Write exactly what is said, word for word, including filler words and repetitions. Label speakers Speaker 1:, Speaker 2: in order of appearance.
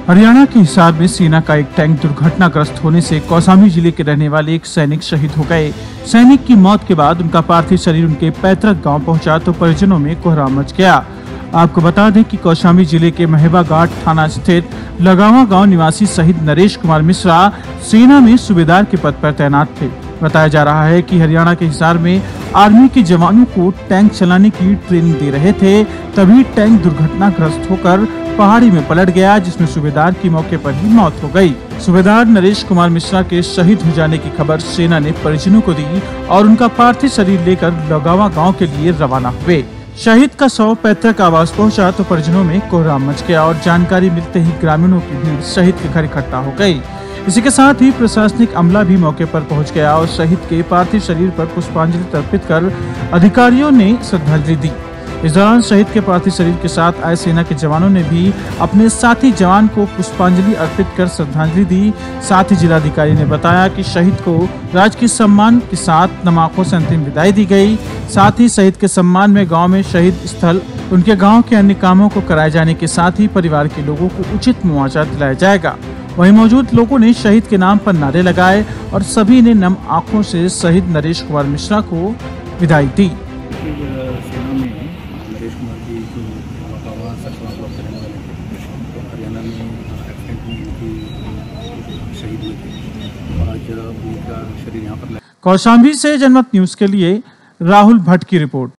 Speaker 1: हरियाणा के हिसार में सेना का एक टैंक दुर्घटनाग्रस्त होने से कौशाम्बी जिले के रहने वाले एक सैनिक शहीद हो गए। सैनिक की मौत के बाद उनका पार्थिव शरीर उनके पैतृक गांव पहुंचा तो परिजनों में कोहराम मच गया। आपको बता दें कि कौशाम्बी जिले के महेबा घाट थाना स्थित लगावा गांव निवासी शहीद नरेश कुमार मिश्रा सेना में सूबेदार के पद पर तैनात थे। बताया जा रहा है कि हरियाणा के हिसार में आर्मी के जवानों को टैंक चलाने की ट्रेनिंग दे रहे थे, तभी टैंक दुर्घटनाग्रस्त होकर पहाड़ी में पलट गया, जिसमें सूबेदार की मौके पर ही मौत हो गई। सूबेदार नरेश कुमार मिश्रा के शहीद हो जाने की खबर सेना ने परिजनों को दी और उनका पार्थिव शरीर लेकर लगावा गांव के लिए रवाना हुए। शहीद का शव पैतृक आवास पहुंचा तो परिजनों में कोहराम मच गया और जानकारी मिलते ही ग्रामीणों की भीड़ शहीद के घर इकट्ठा हो गई। इसी के साथ ही प्रशासनिक अमला भी मौके पर पहुंच गया और शहीद के पार्थिव शरीर पर पुष्पांजलि अर्पित कर अधिकारियों ने श्रद्धांजलि दी। इस दौरान शहीद के पार्थिव शरीर के साथ आए सेना के जवानों ने भी अपने साथी जवान को पुष्पांजलि अर्पित कर श्रद्धांजलि दी। साथ ही जिलाधिकारी ने बताया कि शहीद को राजकीय सम्मान के साथ नम आंखों से अंतिम विदाई दी गई। साथ ही शहीद के सम्मान में गांव में शहीद स्थल, उनके गांव के अन्य कामों को कराए जाने के साथ ही परिवार के लोगों को उचित मुआवजा दिलाया जाएगा। वहीं मौजूद लोगों ने शहीद के नाम पर नारे लगाए और सभी ने नम आंखों से शहीद नरेश कुमार मिश्रा को विदाई दी।
Speaker 2: सेना में नरेश कुमार जी जो बाबा सरसवा ब्लॉक के रहने वाले थे, तो हरियाणा में एक्सीडेंट में उनकी शहीद हुए थे। आज उनका शरीर यहाँ पर।
Speaker 1: कौशाम्बी से जनमत न्यूज के लिए राहुल भट्ट की रिपोर्ट।